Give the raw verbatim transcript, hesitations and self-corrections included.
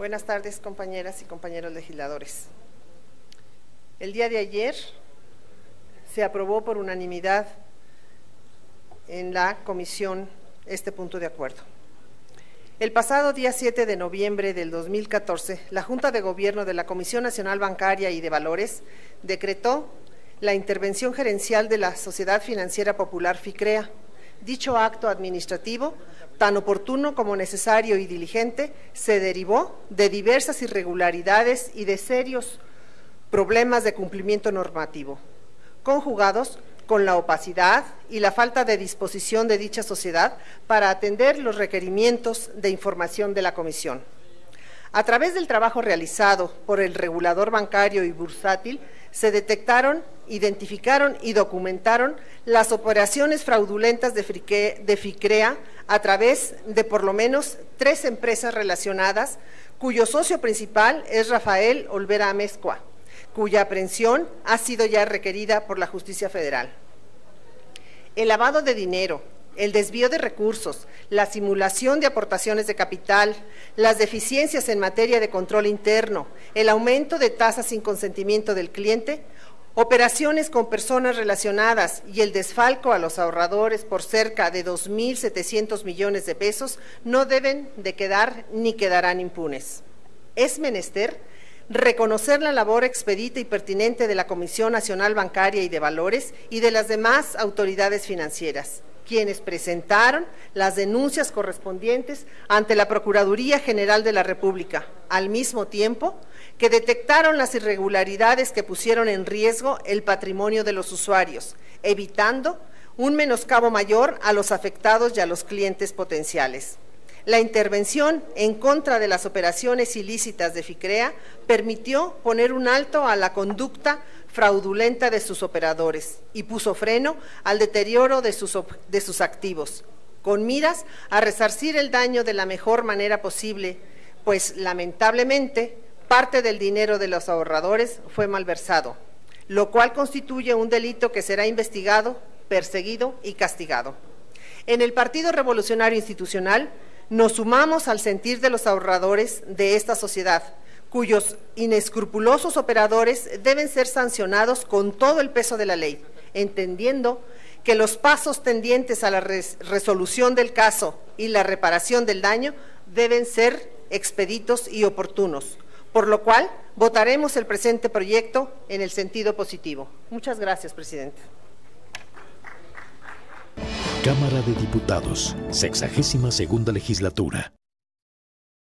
Buenas tardes, compañeras y compañeros legisladores. El día de ayer se aprobó por unanimidad en la comisión este punto de acuerdo. El pasado día siete de noviembre del dos mil catorce, la Junta de Gobierno de la Comisión Nacional Bancaria y de Valores decretó la intervención gerencial de la Sociedad Financiera Popular FICREA. Dicho acto administrativo, tan oportuno como necesario y diligente, se derivó de diversas irregularidades y de serios problemas de cumplimiento normativo, conjugados con la opacidad y la falta de disposición de dicha sociedad para atender los requerimientos de información de la Comisión. A través del trabajo realizado por el regulador bancario y bursátil, se detectaron, identificaron y documentaron las operaciones fraudulentas de FICREA a través de por lo menos tres empresas relacionadas, cuyo socio principal es Rafael Olvera Amezcua, cuya aprehensión ha sido ya requerida por la Justicia Federal. El lavado de dinero, el desvío de recursos, la simulación de aportaciones de capital, las deficiencias en materia de control interno, el aumento de tasas sin consentimiento del cliente, operaciones con personas relacionadas y el desfalco a los ahorradores por cerca de dos mil setecientos millones de pesos no deben de quedar ni quedarán impunes. Es menester reconocer la labor expedita y pertinente de la Comisión Nacional Bancaria y de Valores y de las demás autoridades financieras, quienes presentaron las denuncias correspondientes ante la Procuraduría General de la República, al mismo tiempo que detectaron las irregularidades que pusieron en riesgo el patrimonio de los usuarios, evitando un menoscabo mayor a los afectados y a los clientes potenciales. La intervención en contra de las operaciones ilícitas de FICREA permitió poner un alto a la conducta fraudulenta de sus operadores y puso freno al deterioro de sus, de sus activos, con miras a resarcir el daño de la mejor manera posible, pues lamentablemente parte del dinero de los ahorradores fue malversado, lo cual constituye un delito que será investigado, perseguido y castigado. En el Partido Revolucionario Institucional nos sumamos al sentir de los ahorradores de esta sociedad, cuyos inescrupulosos operadores deben ser sancionados con todo el peso de la ley, entendiendo que los pasos tendientes a la res- resolución del caso y la reparación del daño deben ser expeditos y oportunos, por lo cual votaremos el presente proyecto en el sentido positivo. Muchas gracias, presidente. Cámara de Diputados, sexagésima segunda legislatura.